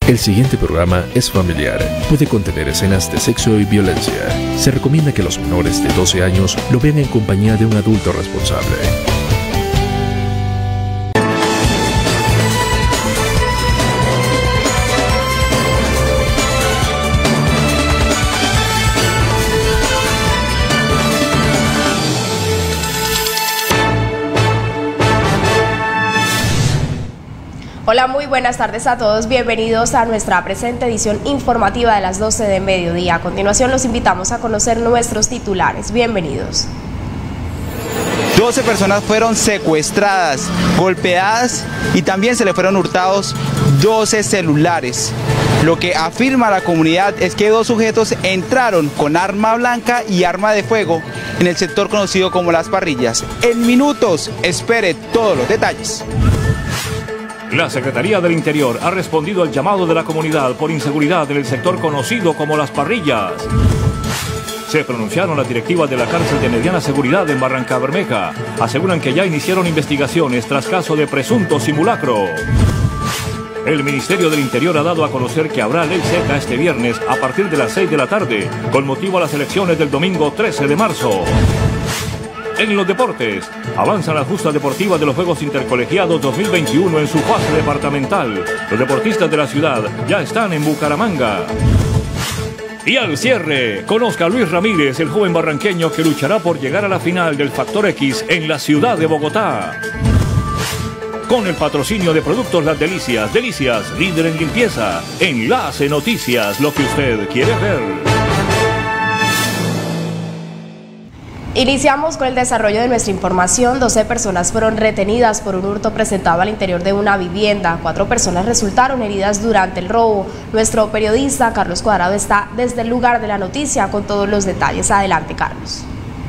El siguiente programa es familiar. Puede contener escenas de sexo y violencia. Se recomienda que los menores de 12 años lo vean en compañía de un adulto responsable. Hola, muy buenas tardes a todos, bienvenidos a nuestra presente edición informativa de las 12 de mediodía. A continuación los invitamos a conocer nuestros titulares, bienvenidos. 12 personas fueron secuestradas, golpeadas y también se le fueron hurtados 12 celulares. Lo que afirma la comunidad es que dos sujetos entraron con arma blanca y arma de fuego en el sector conocido como Las Parrillas. En minutos, espere todos los detalles. La Secretaría del Interior ha respondido al llamado de la comunidad por inseguridad en el sector conocido como Las Parrillas. Se pronunciaron las directivas de la cárcel de mediana seguridad en Barrancabermeja. Aseguran que ya iniciaron investigaciones tras caso de presunto simulacro. El Ministerio del Interior ha dado a conocer que habrá ley seca este viernes a partir de las 6 de la tarde, con motivo a las elecciones del domingo 13 de marzo. En los deportes, avanzan las justas deportivas de los Juegos Intercolegiados 2021 en su fase departamental. Los deportistas de la ciudad ya están en Bucaramanga. Y al cierre, conozca a Luis Ramírez, el joven barranqueño que luchará por llegar a la final del Factor X en la ciudad de Bogotá. Con el patrocinio de Productos Las Delicias, Delicias, líder en limpieza. Enlace Noticias, lo que usted quiere ver. Iniciamos con el desarrollo de nuestra información. 12 personas fueron retenidas por un hurto presentado al interior de una vivienda. 4 personas resultaron heridas durante el robo. Nuestro periodista Carlos Cuadrado está desde el lugar de la noticia con todos los detalles. Adelante, Carlos.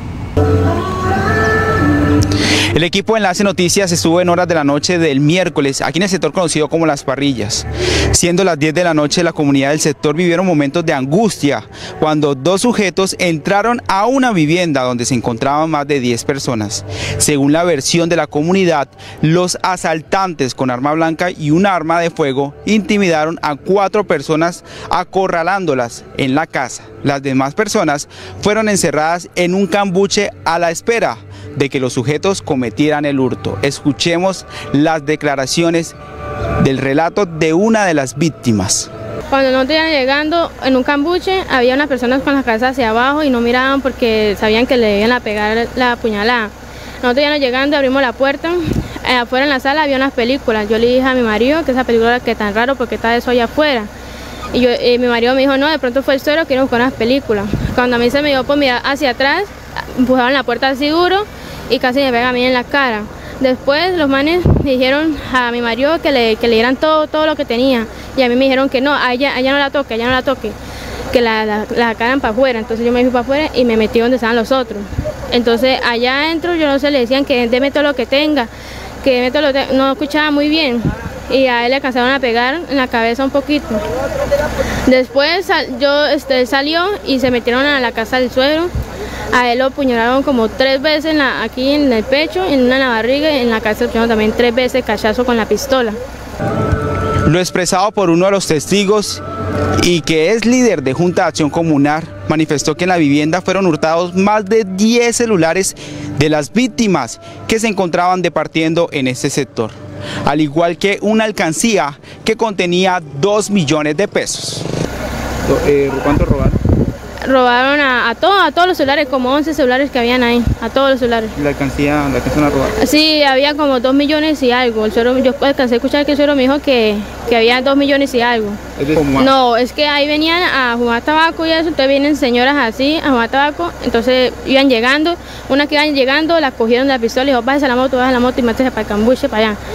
El equipo de Enlace Noticias estuvo en horas de la noche del miércoles aquí en el sector conocido como Las Parrillas. Siendo las 10 de la noche, la comunidad del sector vivieron momentos de angustia cuando dos sujetos entraron a una vivienda donde se encontraban más de 10 personas. Según la versión de la comunidad, los asaltantes con arma blanca y un arma de fuego intimidaron a 4 personas acorralándolas en la casa. Las demás personas fueron encerradas en un cambuche a la espera de que los sujetos cometieran el hurto. Escuchemos las declaraciones del relato de una de las víctimas. Cuando nosotros iban llegando en un cambuche, había unas personas con la cabeza hacia abajo y no miraban porque sabían que le iban a pegar la puñalada. Nosotros íbamos llegando, abrimos la puerta, afuera en la sala había unas películas. Yo le dije a mi marido que esa película que tan raro porque está eso allá afuera. Y mi marido me dijo, no, de pronto fue el suero, quiero buscar unas películas. Cuando a mí se me dio por mirar hacia atrás, empujaron la puerta así duro y casi me pega a mí en la cara. Después los manes me dijeron a mi marido que le dieran todo lo que tenía. Y a mí me dijeron que no, a ella no la toque, que la sacaran para afuera. Entonces yo me fui para afuera y me metí donde estaban los otros. Entonces allá adentro yo no sé, le decían que deme todo lo que tenga, no escuchaba muy bien. Y a él le alcanzaron a pegar en la cabeza un poquito. Después salió y se metieron a la casa del suegro. A él lo apuñalaron como 3 veces aquí en el pecho, en una en la barriga y en la cabeza también 3 veces cachazo con la pistola. Lo expresado por uno de los testigos y que es líder de Junta de Acción Comunal, manifestó que en la vivienda fueron hurtados más de 10 celulares de las víctimas que se encontraban departiendo en este sector, al igual que una alcancía que contenía 2 millones de pesos. ¿Cuánto robaron? Robaron a todos los celulares, como 11 celulares que habían ahí, a todos los celulares. ¿La alcancía la robaron? Sí, había como 2 millones y algo. Yo alcancé a escuchar que el suegro me dijo que había 2 millones y algo. No, es que ahí venían a fumar tabaco y eso, entonces vienen señoras así a fumar tabaco, entonces iban llegando, una que iban llegando, la cogieron de la pistola y dijo, bájese la moto y métese para el cambuche, para allá.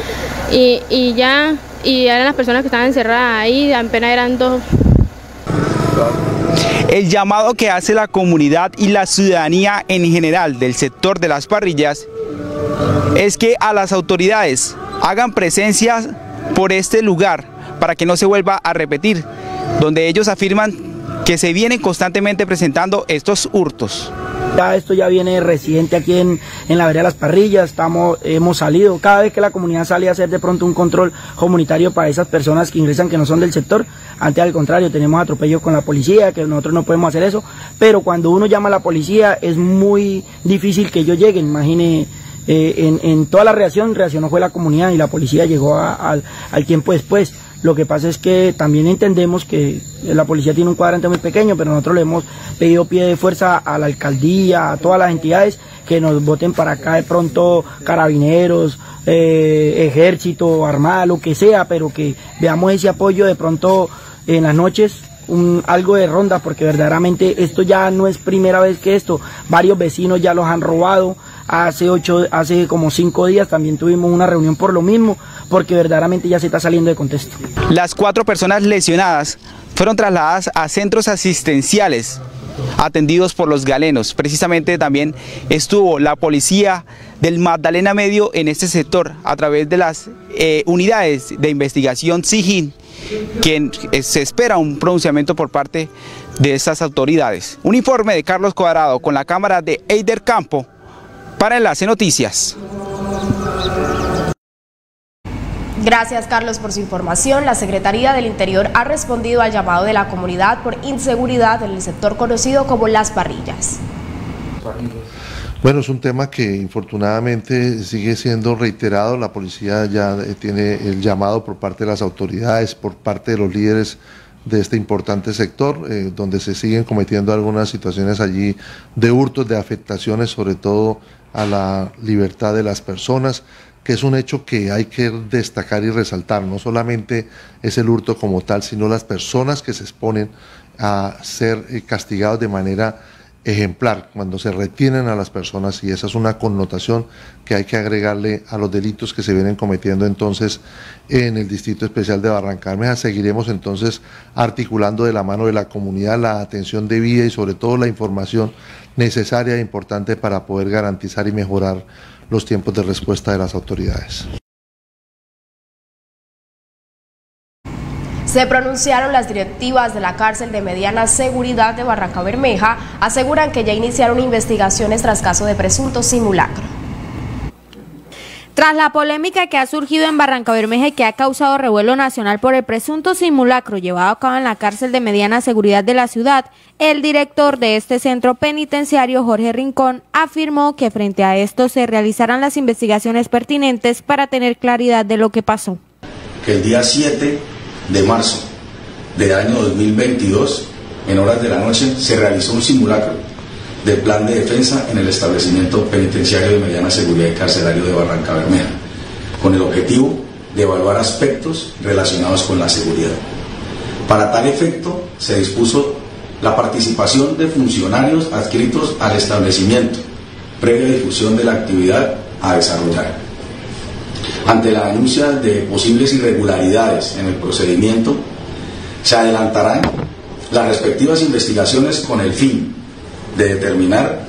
Y eran las personas que estaban encerradas ahí, apenas eran 2. El llamado que hace la comunidad y la ciudadanía en general del sector de Las Parrillas es que a las autoridades hagan presencia por este lugar para que no se vuelva a repetir, donde ellos afirman que se vienen constantemente presentando estos hurtos. Ya esto ya viene residente aquí en la vereda de Las Parrillas, hemos salido, cada vez que la comunidad sale a hacer de pronto un control comunitario para esas personas que ingresan que no son del sector, antes al contrario, tenemos atropellos con la policía, que nosotros no podemos hacer eso, pero cuando uno llama a la policía es muy difícil que ellos lleguen, imagine, en toda la reaccionó fue la comunidad y la policía llegó al tiempo después. Lo que pasa es que también entendemos que la policía tiene un cuadrante muy pequeño, pero nosotros le hemos pedido pie de fuerza a la alcaldía, a todas las entidades, que nos voten para acá de pronto carabineros, ejército, armada, lo que sea, pero que veamos ese apoyo de pronto en las noches, algo de ronda, porque verdaderamente esto ya no es primera vez que esto, varios vecinos ya los han robado. Hace como 5 días también tuvimos una reunión por lo mismo, porque verdaderamente ya se está saliendo de contexto. Las 4 personas lesionadas fueron trasladadas a centros asistenciales atendidos por los galenos. Precisamente también estuvo la policía del Magdalena Medio en este sector a través de las unidades de investigación SIGIN, que se espera un pronunciamiento por parte de estas autoridades. Un informe de Carlos Cuadrado con la cámara de Eider Campo para Enlace Noticias. Gracias, Carlos, por su información. La Secretaría del Interior ha respondido al llamado de la comunidad por inseguridad en el sector conocido como Las Parrillas. Bueno, es un tema que infortunadamente sigue siendo reiterado. La policía ya tiene el llamado por parte de las autoridades, por parte de los líderes de este importante sector, donde se siguen cometiendo algunas situaciones allí de hurtos, de afectaciones, sobre todo a la libertad de las personas, que es un hecho que hay que destacar y resaltar. No solamente es el hurto como tal, sino las personas que se exponen a ser castigados de manera ejemplar, cuando se retienen a las personas, y esa es una connotación que hay que agregarle a los delitos que se vienen cometiendo entonces en el Distrito Especial de Barranca Bermeja. Seguiremos entonces articulando de la mano de la comunidad la atención debida y sobre todo la información necesaria e importante para poder garantizar y mejorar los tiempos de respuesta de las autoridades. Se pronunciaron las directivas de la cárcel de mediana seguridad de Barranca Bermeja, aseguran que ya iniciaron investigaciones tras caso de presunto simulacro. Tras la polémica que ha surgido en Barranca Bermeja y que ha causado revuelo nacional por el presunto simulacro llevado a cabo en la cárcel de mediana seguridad de la ciudad, el director de este centro penitenciario, Jorge Rincón, afirmó que frente a esto se realizarán las investigaciones pertinentes para tener claridad de lo que pasó. Que el día 7 de marzo del año 2022, en horas de la noche, se realizó un simulacro del plan de defensa en el establecimiento penitenciario de mediana seguridad y carcelario de Barranca Bermeja, con el objetivo de evaluar aspectos relacionados con la seguridad. Para tal efecto, se dispuso la participación de funcionarios adscritos al establecimiento, previa difusión de la actividad a desarrollar. Ante la denuncia de posibles irregularidades en el procedimiento, se adelantarán las respectivas investigaciones con el fin de determinar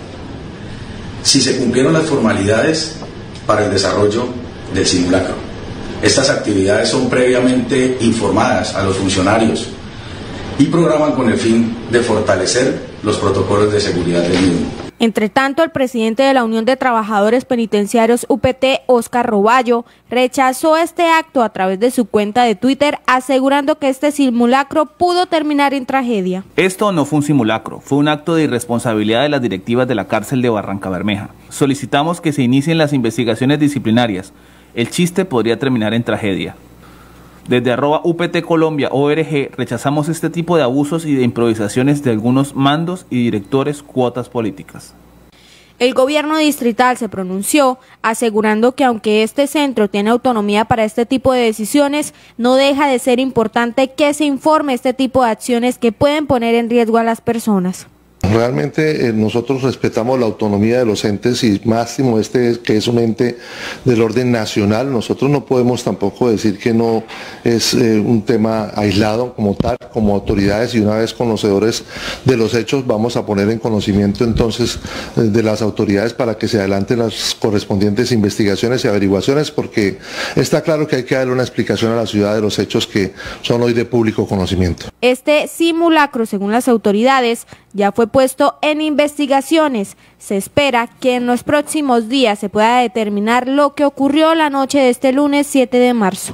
si se cumplieron las formalidades para el desarrollo del simulacro. Estas actividades son previamente informadas a los funcionarios y programan con el fin de fortalecer los protocolos de seguridad del mismo. Entre tanto, el presidente de la Unión de Trabajadores Penitenciarios UPT, Óscar Roballo, rechazó este acto a través de su cuenta de Twitter, asegurando que este simulacro pudo terminar en tragedia. Esto no fue un simulacro, fue un acto de irresponsabilidad de las directivas de la cárcel de Barranca Bermeja. Solicitamos que se inicien las investigaciones disciplinarias. El chiste podría terminar en tragedia. Desde @UPT Colombia ORG rechazamos este tipo de abusos y de improvisaciones de algunos mandos y directores cuotas políticas. El gobierno distrital se pronunció asegurando que aunque este centro tiene autonomía para este tipo de decisiones, no deja de ser importante que se informe este tipo de acciones que pueden poner en riesgo a las personas. Realmente nosotros respetamos la autonomía de los entes y máximo que es un ente del orden nacional. Nosotros no podemos tampoco decir que no es un tema aislado como tal, como autoridades, y una vez conocedores de los hechos vamos a poner en conocimiento entonces de las autoridades para que se adelanten las correspondientes investigaciones y averiguaciones, porque está claro que hay que darle una explicación a la ciudad de los hechos que son hoy de público conocimiento. Este simulacro, según las autoridades, ya fue puesto en investigaciones. Se espera que en los próximos días se pueda determinar lo que ocurrió la noche de este lunes 7 de marzo.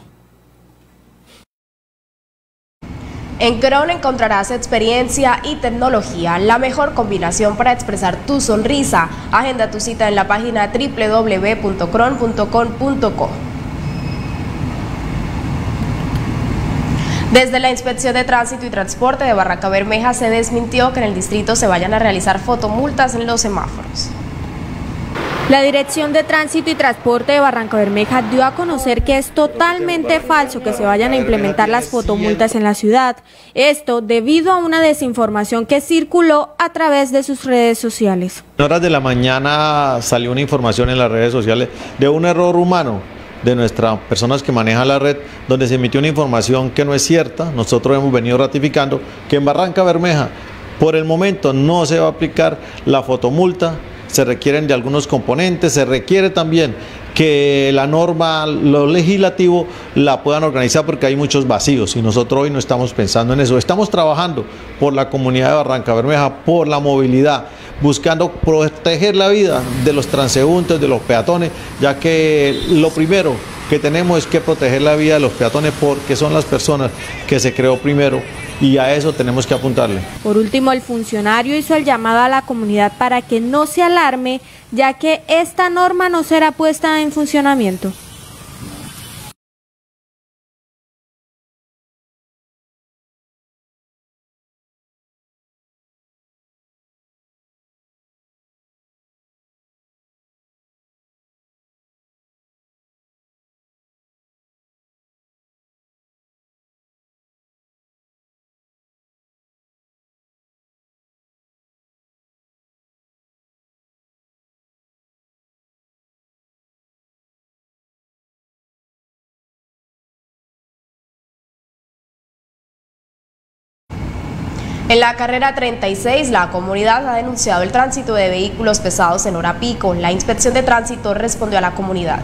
En Cron encontrarás experiencia y tecnología, la mejor combinación para expresar tu sonrisa. Agenda tu cita en la página www.cron.com.co. Desde la Inspección de Tránsito y Transporte de Barrancabermeja se desmintió que en el distrito se vayan a realizar fotomultas en los semáforos. La Dirección de Tránsito y Transporte de Barrancabermeja dio a conocer que es totalmente falso que se vayan a implementar las fotomultas en la ciudad. Esto debido a una desinformación que circuló a través de sus redes sociales. En horas de la mañana salió una información en las redes sociales de un error humano de nuestras personas que manejan la red, donde se emitió una información que no es cierta. Nosotros hemos venido ratificando que en Barrancabermeja por el momento no se va a aplicar la fotomulta. Se requieren de algunos componentes, se requiere también que la norma, lo legislativo, la puedan organizar porque hay muchos vacíos y nosotros hoy no estamos pensando en eso. Estamos trabajando por la comunidad de Barrancabermeja, por la movilidad, buscando proteger la vida de los transeúntes, de los peatones, ya que lo primero que tenemos es que proteger la vida de los peatones porque son las personas que se creó primero y a eso tenemos que apuntarle. Por último, el funcionario hizo el llamado a la comunidad para que no se alarme, ya que esta norma no será puesta en funcionamiento. En la carrera 36, la comunidad ha denunciado el tránsito de vehículos pesados en hora pico. La Inspección de Tránsito respondió a la comunidad.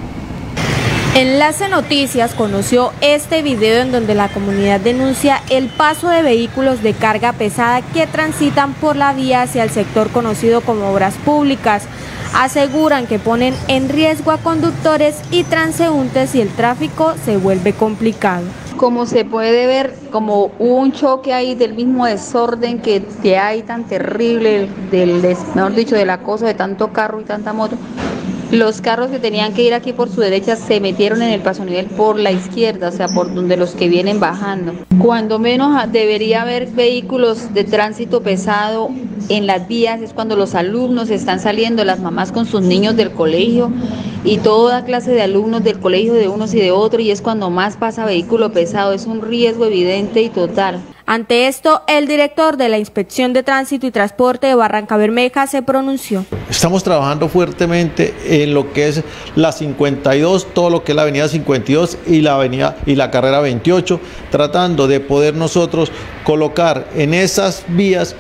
Enlace Noticias conoció este video en donde la comunidad denuncia el paso de vehículos de carga pesada que transitan por la vía hacia el sector conocido como Obras Públicas. Aseguran que ponen en riesgo a conductores y transeúntes y el tráfico se vuelve complicado. Como se puede ver, como hubo un choque ahí del mismo desorden que hay tan terrible, mejor dicho, del acoso de tanto carro y tanta moto, los carros que tenían que ir aquí por su derecha se metieron en el paso nivel por la izquierda, o sea, por donde los que vienen bajando. Cuando menos debería haber vehículos de tránsito pesado en las vías es cuando los alumnos están saliendo, las mamás con sus niños del colegio y toda clase de alumnos del colegio de unos y de otros, y es cuando más pasa vehículo pesado, es un riesgo evidente y total. Ante esto, el director de la Inspección de Tránsito y Transporte de Barrancabermeja se pronunció. Estamos trabajando fuertemente en lo que es la 52, todo lo que es la avenida 52 y la carrera 28, tratando de poder nosotros colocar en esas vías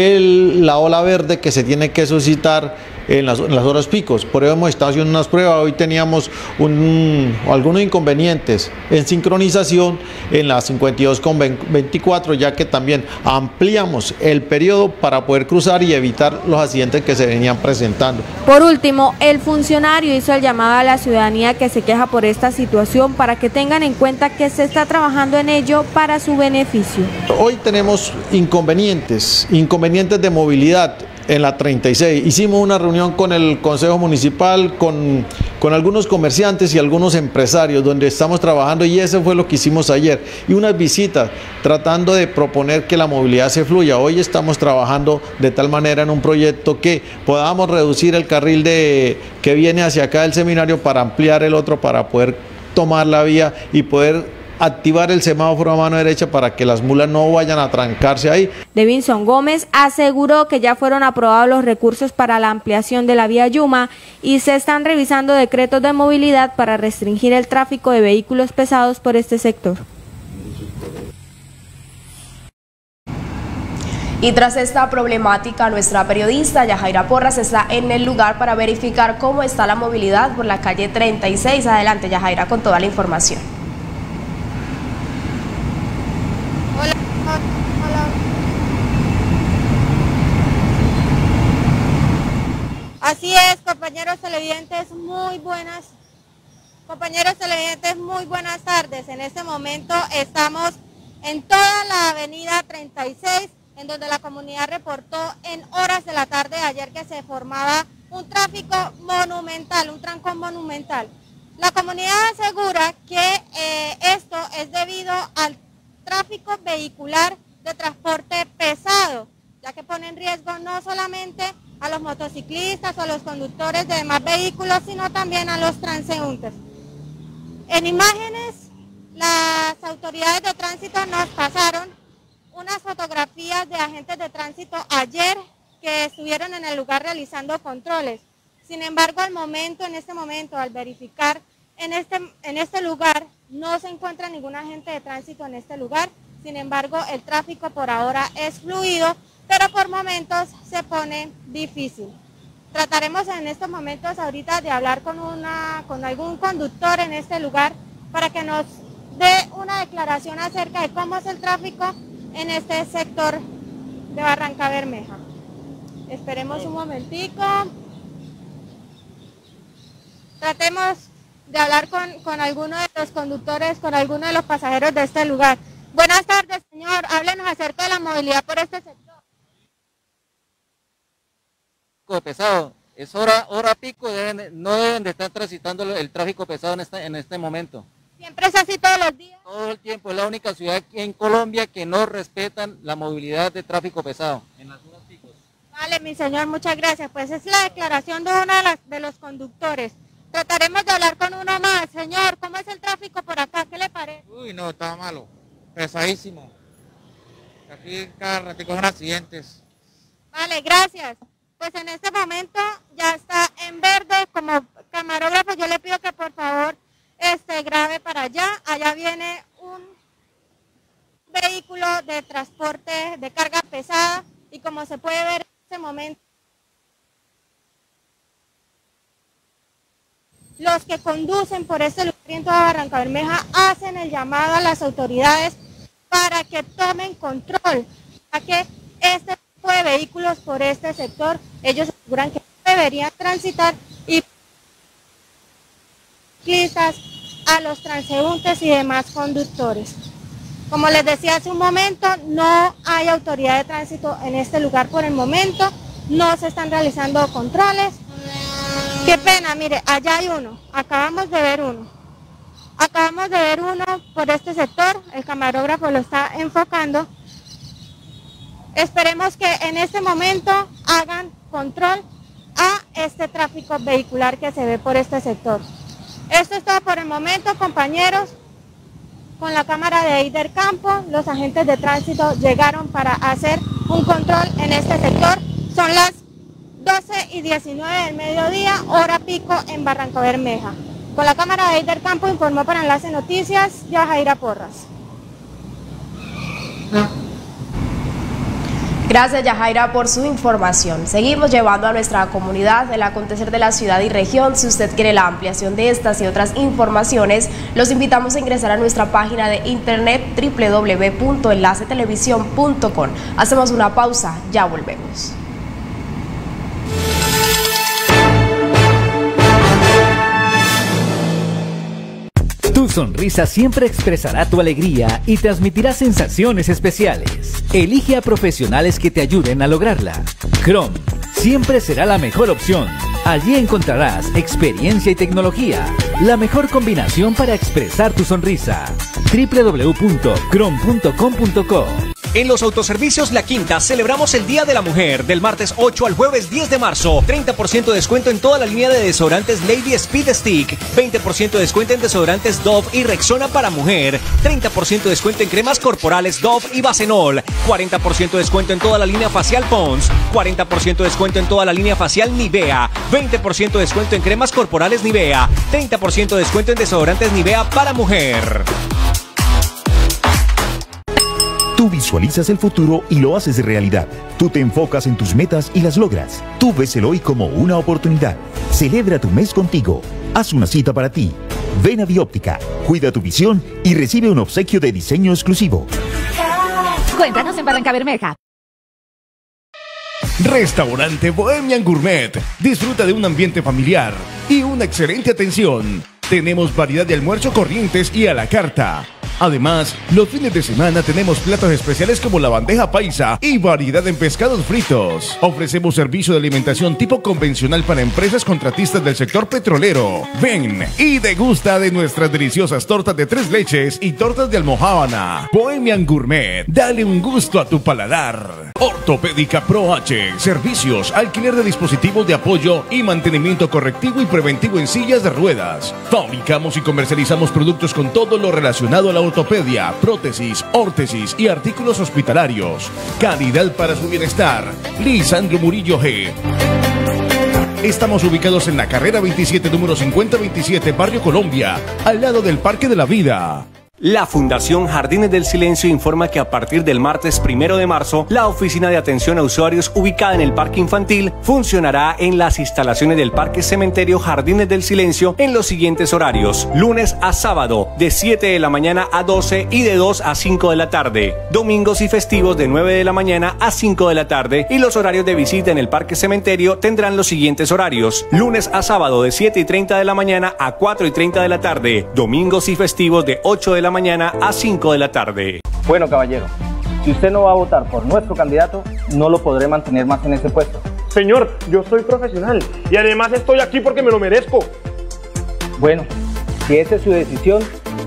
la ola verde que se tiene que suscitar en las horas picos. Por eso hemos estado haciendo unas pruebas. Hoy teníamos algunos inconvenientes en sincronización en la 52 con 24, ya que también ampliamos el periodo para poder cruzar y evitar los accidentes que se venían presentando. Por último, el funcionario hizo el llamado a la ciudadanía que se queja por esta situación para que tengan en cuenta que se está trabajando en ello para su beneficio. Hoy tenemos inconvenientes de movilidad. En la 36 hicimos una reunión con el Consejo Municipal, con algunos comerciantes y algunos empresarios donde estamos trabajando, y eso fue lo que hicimos ayer, y unas visitas tratando de proponer que la movilidad se fluya. Hoy estamos trabajando de tal manera en un proyecto que podamos reducir el carril que viene hacia acá del seminario para ampliar el otro, para poder tomar la vía y poder activar el semáforo a mano derecha para que las mulas no vayan a trancarse ahí. Devinson Gómez aseguró que ya fueron aprobados los recursos para la ampliación de la vía Yuma y se están revisando decretos de movilidad para restringir el tráfico de vehículos pesados por este sector. Y tras esta problemática, nuestra periodista Yajaira Porras está en el lugar para verificar cómo está la movilidad por la calle 36. Adelante, Yajaira, con toda la información. es, compañeros televidentes, muy buenas tardes. En este momento estamos en toda la avenida 36, en donde la comunidad reportó en horas de la tarde de ayer que se formaba un tráfico monumental, un trancón monumental. La comunidad asegura que esto es debido al tráfico vehicular de transporte pesado, ya que pone en riesgo no solamente a los motociclistas o a los conductores de demás vehículos, sino también a los transeúntes. En imágenes, las autoridades de tránsito nos pasaron unas fotografías de agentes de tránsito ayer que estuvieron en el lugar realizando controles. Sin embargo, en este momento, al verificar en este lugar, no se encuentra ningún agente de tránsito en este lugar. Sin embargo, el tráfico por ahora es fluido, pero por momentos se pone difícil. Trataremos en estos momentos ahorita de hablar con algún conductor en este lugar para que nos dé una declaración acerca de cómo es el tráfico en este sector de Barrancabermeja. Esperemos un momentico. Tratemos de hablar con alguno de los conductores, con alguno de los pasajeros de este lugar. Buenas tardes, señor. Háblenos acerca de la movilidad por este sector. Pesado, es hora pico, no deben de estar transitando el tráfico pesado en este momento. ¿Siempre es así todos los días? Todo el tiempo, es la única ciudad aquí en Colombia que no respetan la movilidad de tráfico pesado. En las horas picos. Vale, mi señor, muchas gracias. Pues es la declaración de uno de los conductores. Trataremos de hablar con uno más. Señor, ¿cómo es el tráfico por acá? ¿Qué le parece? Uy, no, está malo, pesadísimo. Aquí cada ratito son accidentes. Vale, gracias. Pues en este momento ya está en verde. Como camarógrafo yo le pido que por favor grabe para allá. Allá viene un vehículo de transporte de carga pesada y como se puede ver en este momento, los que conducen por este lugar en toda Barrancabermeja hacen el llamado a las autoridades para que tomen control, ya que este tipo de vehículos por este sector, ellos aseguran que deberían transitar y ciclistas, a los transeúntes y demás conductores. Como les decía hace un momento, no hay autoridad de tránsito en este lugar por el momento, no se están realizando controles. Qué pena, mire, allá hay uno, acabamos de ver uno por este sector, el camarógrafo lo está enfocando. Esperemos que en este momento hagan control a este tráfico vehicular que se ve por este sector. Esto es todo por el momento, compañeros. Con la cámara de Eider Campo, los agentes de tránsito llegaron para hacer un control en este sector. Son las 12:19 del mediodía, hora pico en Barrancabermeja. Con la cámara de Eider Campo informó para Enlace Noticias, Yajaira Porras. Gracias, Yajaira, por su información. Seguimos llevando a nuestra comunidad el acontecer de la ciudad y región. Si usted quiere la ampliación de estas y otras informaciones, los invitamos a ingresar a nuestra página de internet www.enlacetelevisión.com. Hacemos una pausa, ya volvemos. Tu sonrisa siempre expresará tu alegría y transmitirá sensaciones especiales. Elige a profesionales que te ayuden a lograrla. Chrome siempre será la mejor opción. Allí encontrarás experiencia y tecnología, la mejor combinación para expresar tu sonrisa. www.chrome.com.co. En los autoservicios La Quinta celebramos el Día de la Mujer del martes 8 al jueves 10 de marzo. 30% de descuento en toda la línea de desodorantes Lady Speed Stick. 20% de descuento en desodorantes Dove y Rexona para mujer. 30% de descuento en cremas corporales Dove y Bacenol. 40% de descuento en toda la línea facial Pond's. 40% de descuento en toda la línea facial Nivea. 20% de descuento en cremas corporales Nivea. 30% de descuento en desodorantes Nivea para mujer. Tú visualizas el futuro y lo haces realidad. Tú te enfocas en tus metas y las logras. Tú ves el hoy como una oportunidad. Celebra tu mes contigo. Haz una cita para ti. Ven a Bióptica, cuida tu visión y recibe un obsequio de diseño exclusivo. Cuéntanos en Barrancabermeja. Restaurante Bohemian Gourmet. Disfruta de un ambiente familiar y una excelente atención. Tenemos variedad de almuerzo corrientes y a la carta. Además, los fines de semana tenemos platos especiales como la bandeja paisa y variedad en pescados fritos. Ofrecemos servicio de alimentación tipo convencional para empresas contratistas del sector petrolero. Ven y degusta de nuestras deliciosas tortas de 3 leches y tortas de almojábana. Bohemian Gourmet, dale un gusto a tu paladar. Ortopédica Pro H, servicios, alquiler de dispositivos de apoyo y mantenimiento correctivo y preventivo en sillas de ruedas. Fabricamos y comercializamos productos con todo lo relacionado a la ortopedia, prótesis, órtesis y artículos hospitalarios. Calidad para su bienestar. Lisandro Murillo G. Estamos ubicados en la carrera 27, número 5027, Barrio Colombia, al lado del Parque de la Vida. La Fundación Jardines del Silencio informa que a partir del martes 1 de marzo, la oficina de atención a usuarios ubicada en el Parque Infantil funcionará en las instalaciones del Parque Cementerio Jardines del Silencio en los siguientes horarios: lunes a sábado, de 7 de la mañana a 12 y de 2 a 5 de la tarde, domingos y festivos de 9 de la mañana a 5 de la tarde, y los horarios de visita en el Parque Cementerio tendrán los siguientes horarios: lunes a sábado de 7:30 de la mañana a 4:30 de la tarde, domingos y festivos de 8 de la mañana a 5 de la tarde. Bueno, caballero, si usted no va a votar por nuestro candidato, no lo podré mantener más en ese puesto. Señor, yo soy profesional y además estoy aquí porque me lo merezco. Bueno, si esa es su decisión,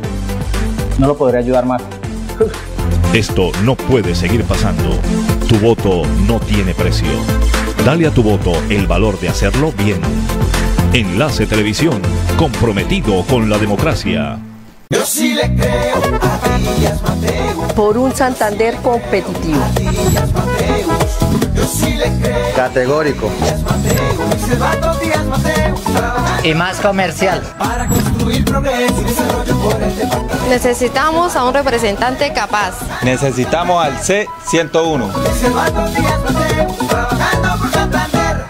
no lo podré ayudar más. Esto no puede seguir pasando. Tu voto no tiene precio. Dale a tu voto el valor de hacerlo bien. Enlace Televisión, comprometido con la democracia. Yo sí le creo a Díaz Mateus. Por un Santander competitivo. Díaz Mateus. Yo sí le creo. Categórico. Díaz Mateus. Díaz Mateus. Y más comercial. Para construir progreso y desarrollo por el departamento. Necesitamos a un representante capaz. Necesitamos al C101. Díaz Mateus. Trabajando por Santander.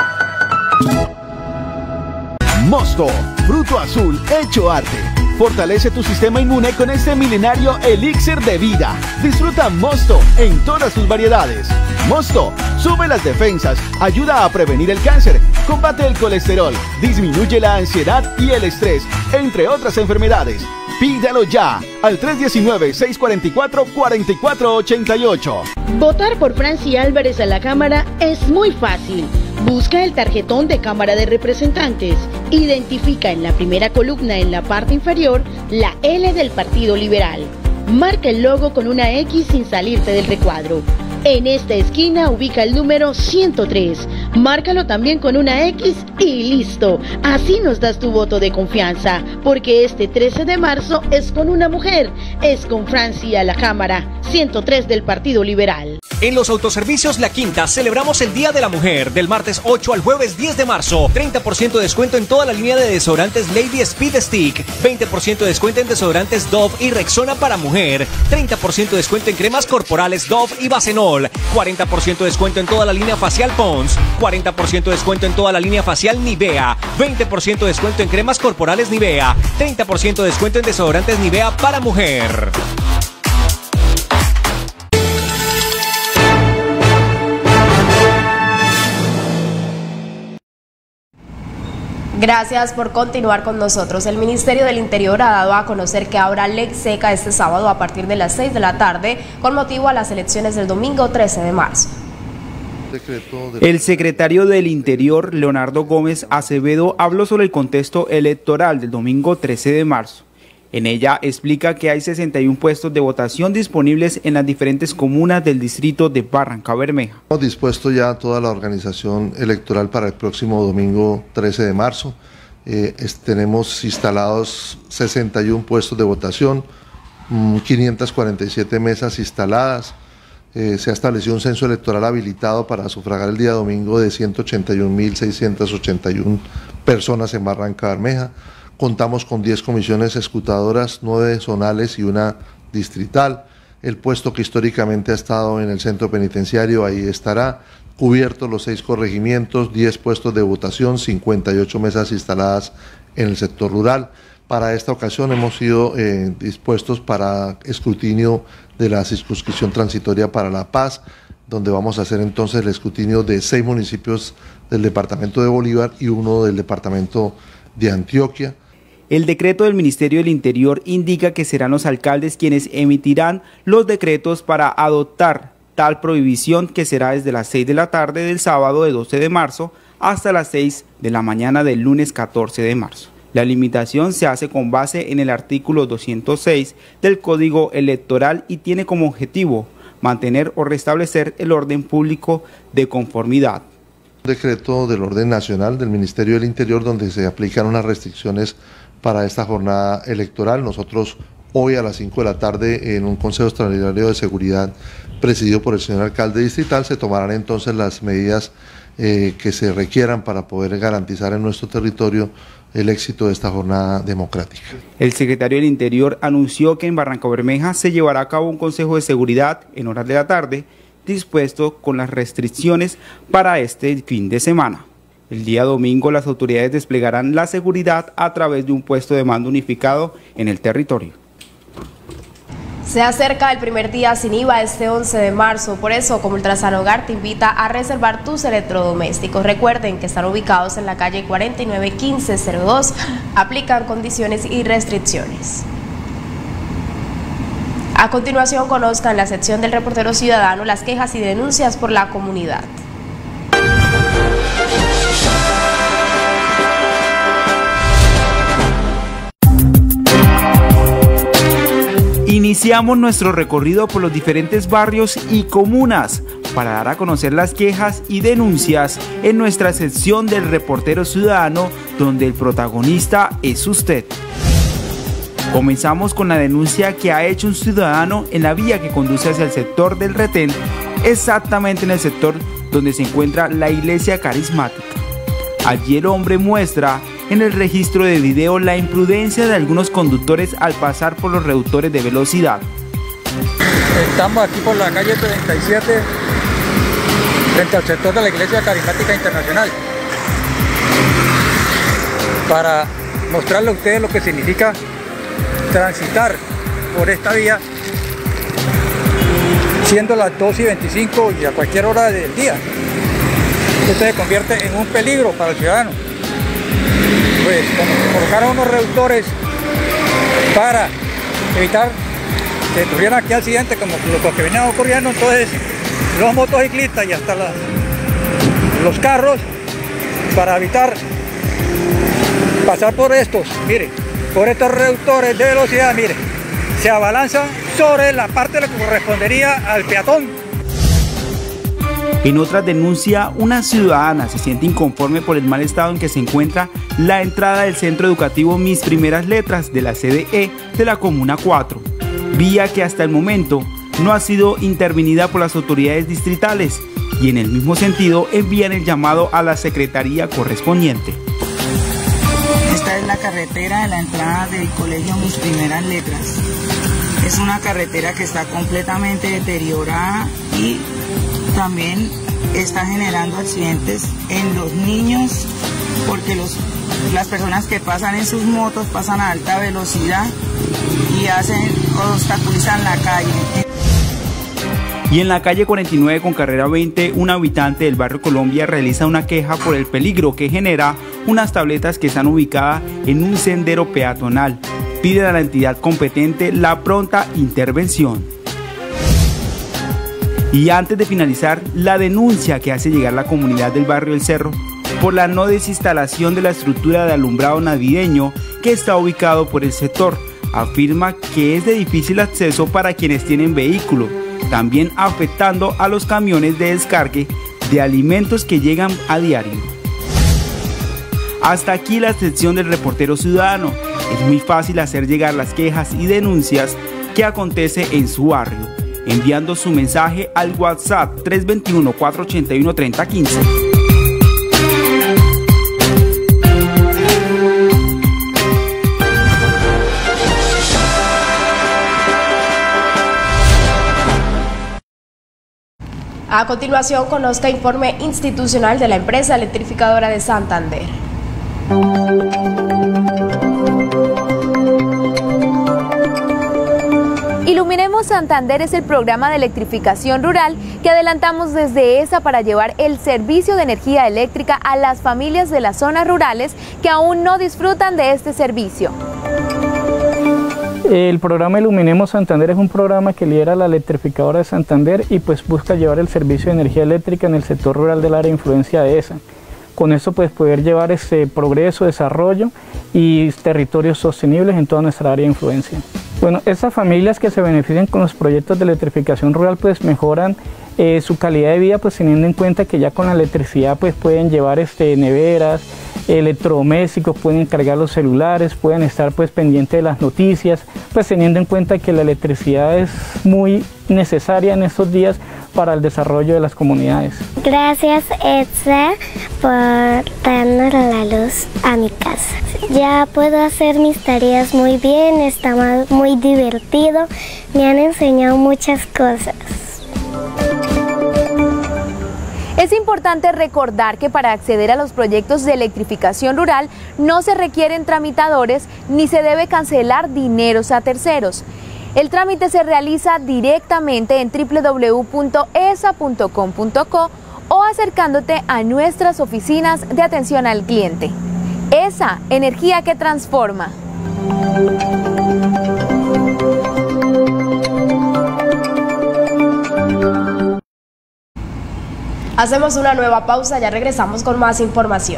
Mosto, fruto azul hecho arte. Fortalece tu sistema inmune con este milenario elixir de vida. Disfruta Mosto en todas sus variedades. Mosto sube las defensas, ayuda a prevenir el cáncer, combate el colesterol, disminuye la ansiedad y el estrés, entre otras enfermedades. Pídalo ya al 319-644-4488. Votar por Franci Álvarez a la Cámara es muy fácil. Busca el tarjetón de Cámara de Representantes. Identifica en la primera columna en la parte inferior la L del Partido Liberal. Marca el logo con una X sin salirte del recuadro. En esta esquina ubica el número 103. Márcalo también con una X y listo. Así nos das tu voto de confianza, porque este 13 de marzo es con una mujer. Es con Franci a la Cámara, 103 del Partido Liberal. En los autoservicios La Quinta celebramos el Día de la Mujer del martes 8 al jueves 10 de marzo. 30% de descuento en toda la línea de desodorantes Lady Speed Stick. 20% de descuento en desodorantes Dove y Rexona para mujer. 30% de descuento en cremas corporales Dove y Bacenol. 40% de descuento en toda la línea facial Pond's. 40% de descuento en toda la línea facial Nivea. 20% de descuento en cremas corporales Nivea. 30% de descuento en desodorantes Nivea para mujer. Gracias por continuar con nosotros. El Ministerio del Interior ha dado a conocer que habrá ley seca este sábado a partir de las 6 de la tarde con motivo a las elecciones del domingo 13 de marzo. El secretario del Interior, Leonardo Gómez Acevedo, habló sobre el contexto electoral del domingo 13 de marzo. En ella explica que hay 61 puestos de votación disponibles en las diferentes comunas del distrito de Barrancabermeja. Hemos dispuesto ya toda la organización electoral para el próximo domingo 13 de marzo. Tenemos instalados 61 puestos de votación, 547 mesas instaladas. Se ha establecido un censo electoral habilitado para sufragar el día domingo de 181.681 personas en Barrancabermeja. Contamos con 10 comisiones escrutadoras, 9 zonales y una distrital. El puesto que históricamente ha estado en el centro penitenciario, ahí estará. Cubiertos los 6 corregimientos, 10 puestos de votación, 58 mesas instaladas en el sector rural. Para esta ocasión hemos sido dispuestos para escrutinio de la circunscripción transitoria para La Paz, donde vamos a hacer entonces el escrutinio de 6 municipios del departamento de Bolívar y 1 del departamento de Antioquia. El decreto del Ministerio del Interior indica que serán los alcaldes quienes emitirán los decretos para adoptar tal prohibición, que será desde las 6 de la tarde del sábado de 12 de marzo hasta las 6 de la mañana del lunes 14 de marzo. La limitación se hace con base en el artículo 206 del Código Electoral y tiene como objetivo mantener o restablecer el orden público de conformidad. Un decreto del orden nacional del Ministerio del Interior donde se aplican unas restricciones para esta jornada electoral. Nosotros hoy a las 5 de la tarde en un Consejo Extraordinario de Seguridad presidido por el señor alcalde distrital se tomarán entonces las medidas que se requieran para poder garantizar en nuestro territorio el éxito de esta jornada democrática. El secretario del Interior anunció que en Barrancabermeja se llevará a cabo un Consejo de Seguridad en horas de la tarde, dispuesto con las restricciones para este fin de semana. El día domingo las autoridades desplegarán la seguridad a través de un puesto de mando unificado en el territorio. Se acerca el primer día sin IVA este 11 de marzo, por eso Comultrasan Hogar te invita a reservar tus electrodomésticos. Recuerden que están ubicados en la calle 491502, aplican condiciones y restricciones. A continuación conozcan la sección del reportero ciudadano, las quejas y denuncias por la comunidad. Iniciamos nuestro recorrido por los diferentes barrios y comunas para dar a conocer las quejas y denuncias en nuestra sección del reportero ciudadano, donde el protagonista es usted. Comenzamos con la denuncia que ha hecho un ciudadano en la vía que conduce hacia el sector del Retén, exactamente en el sector donde se encuentra la iglesia carismática. Allí el hombre muestra en el registro de video la imprudencia de algunos conductores al pasar por los reductores de velocidad. Estamos aquí por la calle 37, frente al sector de la Iglesia Carismática Internacional, para mostrarle a ustedes lo que significa transitar por esta vía, siendo las 2:25 y a cualquier hora del día. Esto se convierte en un peligro para el ciudadano. Pues como se colocaron unos reductores para evitar que ocurrieran aquí accidentes como los que venían ocurriendo, entonces los motociclistas y hasta los carros, para evitar pasar por estos, mire, por estos reductores de velocidad, mire, se abalanzan sobre la parte que correspondería al peatón. En otra denuncia, una ciudadana se siente inconforme por el mal estado en que se encuentra la entrada del centro educativo Mis Primeras Letras de la sede E de la Comuna 4, vía que hasta el momento no ha sido intervenida por las autoridades distritales y en el mismo sentido envían el llamado a la secretaría correspondiente. Esta es la carretera de la entrada del colegio Mis Primeras Letras. Es una carretera que está completamente deteriorada y también está generando accidentes en los niños porque las personas que pasan en sus motos pasan a alta velocidad y obstaculizan la calle. Y en la calle 49 con carrera 20, un habitante del barrio Colombia realiza una queja por el peligro que genera unas tabletas que están ubicadas en un sendero peatonal. Pide a la entidad competente la pronta intervención. Y antes de finalizar, la denuncia que hace llegar la comunidad del barrio El Cerro por la no desinstalación de la estructura de alumbrado navideño que está ubicado por el sector. Afirma que es de difícil acceso para quienes tienen vehículo, también afectando a los camiones de descargue de alimentos que llegan a diario. Hasta aquí la sección del reportero ciudadano. Es muy fácil hacer llegar las quejas y denuncias que acontece en su barrio, enviando su mensaje al WhatsApp 321-481-3015. A continuación, conozca informe institucional de la empresa electrificadora de Santander. Iluminemos Santander es el programa de electrificación rural que adelantamos desde ESA para llevar el servicio de energía eléctrica a las familias de las zonas rurales que aún no disfrutan de este servicio. El programa Iluminemos Santander es un programa que lidera la electrificadora de Santander y pues busca llevar el servicio de energía eléctrica en el sector rural del área de influencia de ESA. Con esto pues poder llevar ese progreso, desarrollo y territorios sostenibles en toda nuestra área de influencia. Bueno, estas familias que se benefician con los proyectos de electrificación rural pues mejoran su calidad de vida, pues teniendo en cuenta que ya con la electricidad pues pueden llevar neveras, electrodomésticos, pueden cargar los celulares, pueden estar pues pendientes de las noticias, pues teniendo en cuenta que la electricidad es muy necesaria en estos días para el desarrollo de las comunidades. Gracias ESA por darnos la luz a mi casa. Ya puedo hacer mis tareas muy bien, está muy divertido, me han enseñado muchas cosas. Es importante recordar que para acceder a los proyectos de electrificación rural no se requieren tramitadores ni se debe cancelar dineros a terceros. El trámite se realiza directamente en www.esa.com.co o acercándote a nuestras oficinas de atención al cliente. ESA, energía que transforma. Hacemos una nueva pausa, ya regresamos con más información.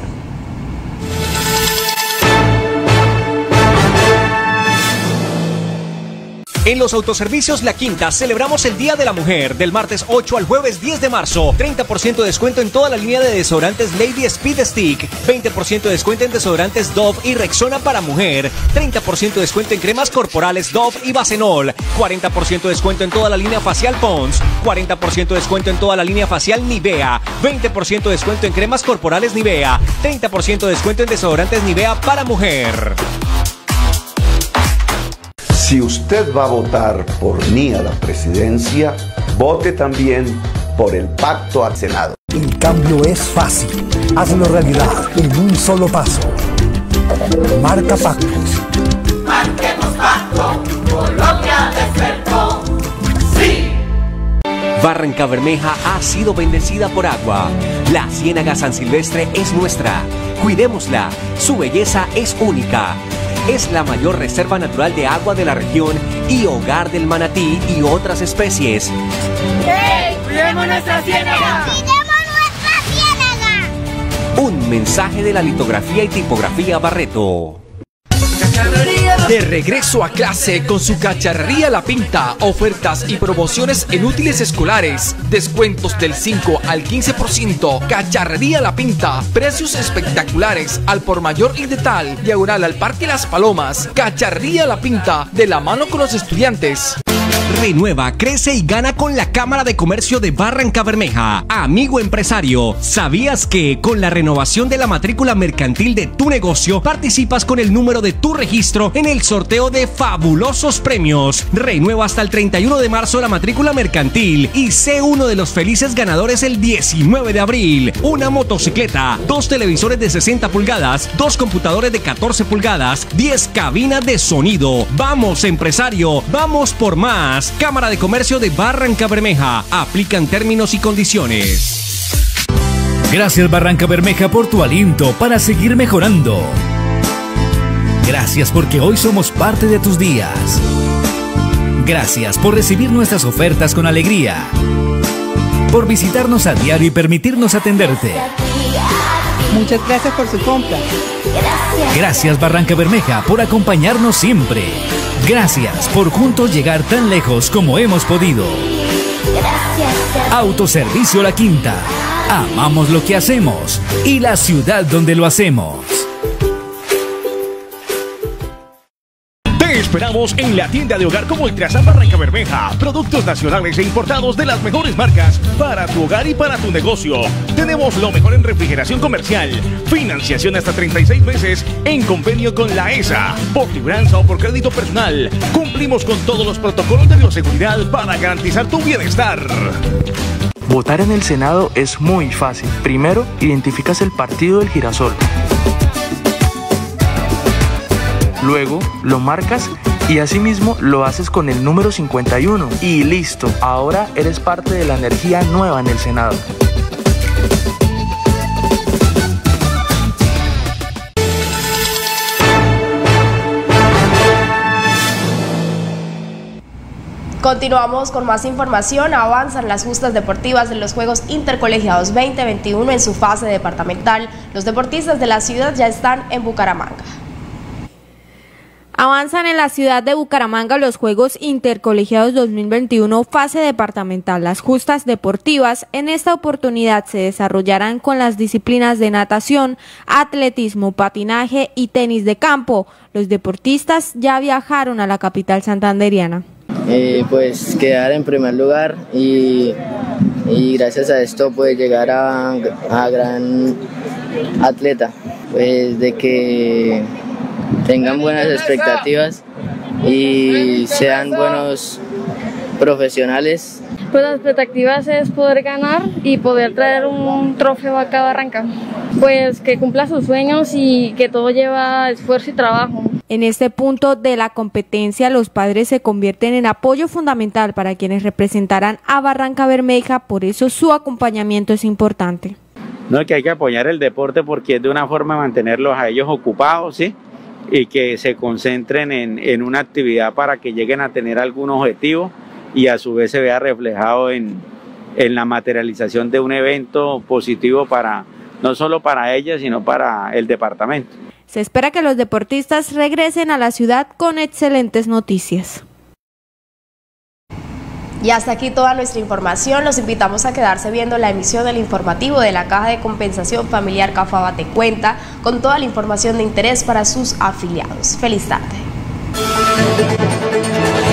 En los autoservicios La Quinta celebramos el Día de la Mujer del martes 8 al jueves 10 de marzo. 30% de descuento en toda la línea de desodorantes Lady Speed Stick. 20% de descuento en desodorantes Dove y Rexona para mujer. 30% de descuento en cremas corporales Dove y Bacenol. 40% de descuento en toda la línea facial Pond's. 40% de descuento en toda la línea facial Nivea. 20% de descuento en cremas corporales Nivea. 30% de descuento en desodorantes Nivea para mujer. Si usted va a votar por mí a la presidencia, vote también por el pacto al Senado. El cambio es fácil. Hazlo realidad en un solo paso. Marca pactos. Marquemos pacto. Colombia despertó. ¡Sí! Barrancabermeja ha sido bendecida por agua. La Ciénaga San Silvestre es nuestra. Cuidémosla. Su belleza es única. Es la mayor reserva natural de agua de la región y hogar del manatí y otras especies. ¡Hey! ¡Cuidemos nuestra ciénaga! ¡Cuidemos nuestra ciénaga! Un mensaje de la litografía y tipografía Barreto. De regreso a clase con su Cacharrería La Pinta, ofertas y promociones en útiles escolares, descuentos del 5 al 15%. Cacharrería La Pinta, precios espectaculares al por mayor y de tal, diagonal al Parque Las Palomas. Cacharrería La Pinta, de la mano con los estudiantes. Renueva, crece y gana con la Cámara de Comercio de Barrancabermeja. Amigo empresario, ¿sabías que con la renovación de la matrícula mercantil de tu negocio participas con el número de tu registro en el sorteo de fabulosos premios? Renueva hasta el 31 de marzo la matrícula mercantil y sé uno de los felices ganadores el 19 de abril. Una motocicleta, 2 televisores de 60 pulgadas, 2 computadores de 14 pulgadas, 10 cabinas de sonido. Vamos empresario, vamos por más. Cámara de Comercio de Barrancabermeja. Aplican términos y condiciones. Gracias Barrancabermeja por tu aliento para seguir mejorando. Gracias porque hoy somos parte de tus días. Gracias por recibir nuestras ofertas con alegría. Por visitarnos a diario y permitirnos atenderte. Muchas gracias por su compra. Gracias Barrancabermeja por acompañarnos siempre. Gracias por juntos llegar tan lejos como hemos podido. Autoservicio La Quinta. Amamos lo que hacemos y la ciudad donde lo hacemos. Te esperamos en la tienda de hogar como Ultrasan Barrancabermeja. Productos nacionales e importados de las mejores marcas para tu hogar y para tu negocio. Tenemos lo mejor en refrigeración comercial. Financiación hasta 36 meses en convenio con la ESA. Por libranza o por crédito personal. Cumplimos con todos los protocolos de bioseguridad para garantizar tu bienestar. Votar en el Senado es muy fácil. Primero, identificas el partido del girasol. Luego lo marcas y asimismo lo haces con el número 51 y listo, ahora eres parte de la energía nueva en el Senado. Continuamos con más información. Avanzan las justas deportivas de los Juegos Intercolegiados 2021 en su fase departamental. Los deportistas de la ciudad ya están en Bucaramanga. Avanzan en la ciudad de Bucaramanga los Juegos Intercolegiados 2021 fase departamental. Las justas deportivas en esta oportunidad se desarrollarán con las disciplinas de natación, atletismo, patinaje y tenis de campo. Los deportistas ya viajaron a la capital santanderiana. Pues quedar en primer lugar y gracias a esto pues llegar a gran atleta, pues de que tengan buenas expectativas y sean buenos profesionales. Pues las expectativas es poder ganar y poder traer un trofeo acá a Barranca, pues que cumpla sus sueños y que todo lleva esfuerzo y trabajo. En este punto de la competencia, los padres se convierten en apoyo fundamental para quienes representarán a Barrancabermeja, por eso su acompañamiento es importante. No, que hay que apoyar el deporte porque es de una forma de mantenerlos a ellos ocupados, ¿sí? Y que se concentren en una actividad para que lleguen a tener algún objetivo y a su vez se vea reflejado en la materialización de un evento positivo no solo para ellas, sino para el departamento. Se espera que los deportistas regresen a la ciudad con excelentes noticias. Y hasta aquí toda nuestra información. Los invitamos a quedarse viendo la emisión del informativo de la Caja de Compensación Familiar Cafaba Te Cuenta, con toda la información de interés para sus afiliados. Feliz tarde.